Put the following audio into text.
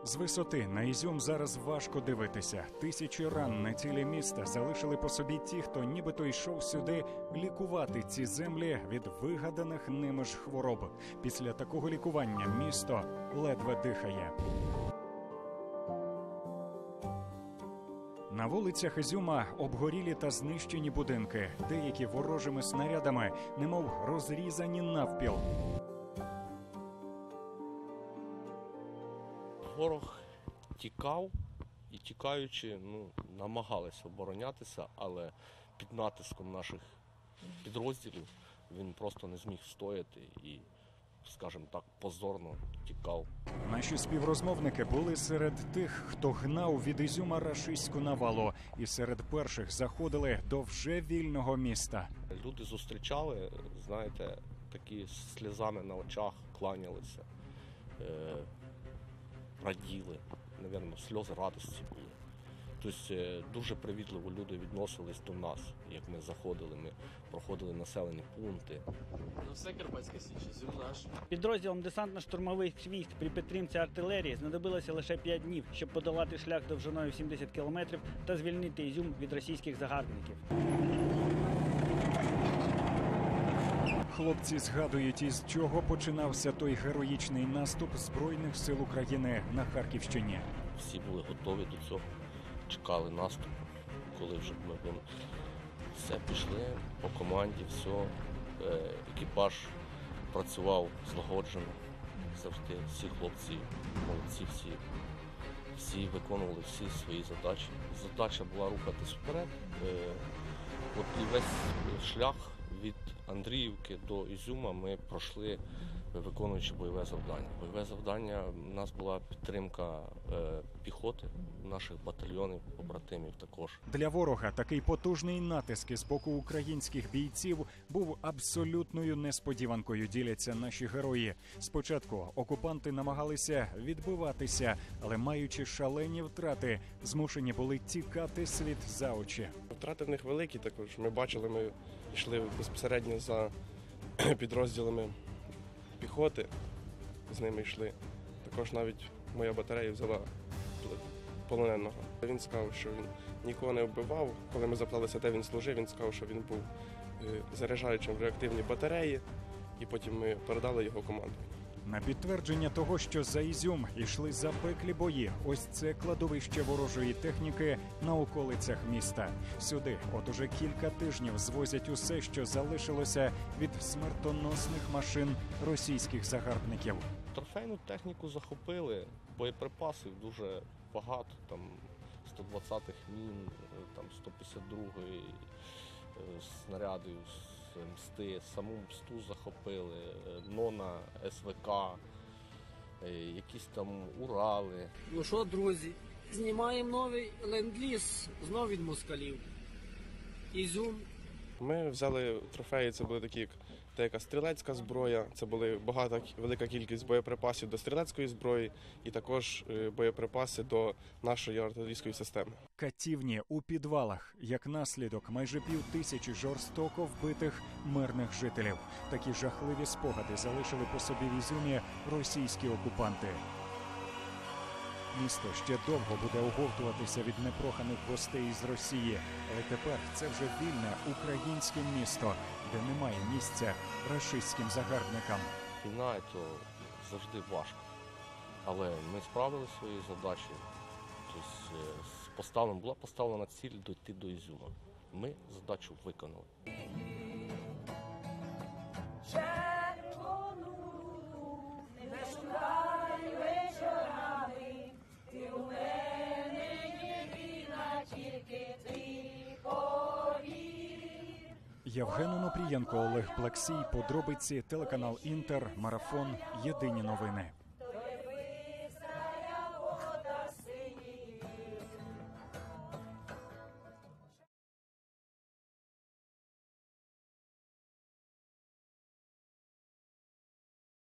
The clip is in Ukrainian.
З висоти на Ізюм зараз важко дивитися. Тисячі ран на тілі міста залишили по собі ті, хто нібито йшов сюди лікувати ці землі від вигаданих ними ж хвороб. Після такого лікування місто ледве дихає. На вулицях Ізюма обгорілі та знищені будинки, деякі ворожими снарядами, немов розрізані навпіл. Ворог тікав і, тікаючи, намагалися оборонятися, але під натиском наших підрозділів він просто не зміг встояти і, скажімо так, позорно тікав. Наші співрозмовники були серед тих, хто гнав від Ізюма рашистську навалу, і серед перших заходили до вже вільного міста. Люди зустрічали, знаєте, такі з сльозами на очах, кланялися, раділи, мабуть, сльози радості були. Тобто дуже привітливо люди відносились до нас, як ми заходили, ми проходили населені пункти. Все Карпатська Січ, Ізюм наш. Підрозділом десантно-штурмових військ при підтримці артилерії знадобилося лише 5 днів, щоб подолати шлях довжиною 70 кілометрів та звільнити Ізюм від російських загарбників. Хлопці згадують, із чого починався той героїчний наступ Збройних сил України на Харківщині. Всі були готові до цього, чекали наступу, коли вже ми все пішли по команді, все, екіпаж працював злагоджено, завжди всі хлопці, молодці, всі виконували всі свої задачі. Задача була рухатись вперед, от і весь шлях від Андріївки до Ізюма ми пройшли, виконуючи бойове завдання. Бойове завдання у нас була підтримка піхоти, наших батальйонів, побратимів також. Для ворога такий потужний натиск з боку українських бійців був абсолютною несподіванкою, діляться наші герої. Спочатку окупанти намагалися відбиватися, але маючи шалені втрати, змушені були тікати світ за очі. Втрати в них великі також. Ми бачили, ми йшли безпосередньо за підрозділами піхоти, з ними йшли. Також навіть моя батарея взяла полоненого. Він сказав, що він нікого не вбивав. Коли ми запиталися, де він служив, він сказав, що він був заряджаючим в реактивні батареї, і потім ми передали його команду. На підтвердження того, що за Ізюм йшли запеклі бої, ось це кладовище ворожої техніки на околицях міста. Сюди от уже кілька тижнів звозять усе, що залишилося від смертоносних машин російських загарбників. Трофейну техніку захопили, боєприпасів дуже багато, там 120-х мін, там 152-ї снарядів з мсти, саму мсту захопили, Нона, СВК, якісь там Урали. Ну що, друзі, знімаємо новий ленд-ліз знов від москалів. Ізюм. Ми взяли трофеї, це були такі, як деяка стрілецька зброя, це була велика кількість боєприпасів до стрілецької зброї і також боєприпаси до нашої артилерійської системи. Катівні у підвалах, як наслідок майже 5000 жорстоко вбитих мирних жителів. Такі жахливі спогади залишили по собі в Ізюмі російські окупанти. Місто ще довго буде оговтуватися від непроханих гостей із Росії, але тепер це вже вільне українське місто, де немає місця рашистським загарбникам. Війна – це завжди важко, але ми справили свої задачі. Тобто, була поставлена ціль дійти до Ізюма. Ми задачу виконали. Євген Онопрієнко, Олег Плаксій, подробиці, телеканал Інтер, Марафон, Єдині новини.